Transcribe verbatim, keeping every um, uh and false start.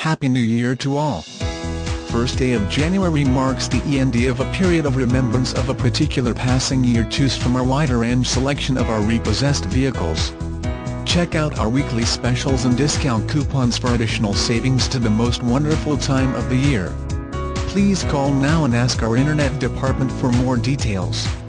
Happy New Year to all. First day of January marks the end of a period of remembrance of a particular passing year. Choose from our wider range selection of our repossessed vehicles. Check out our weekly specials and discount coupons for additional savings to the most wonderful time of the year. Please call now and ask our internet department for more details.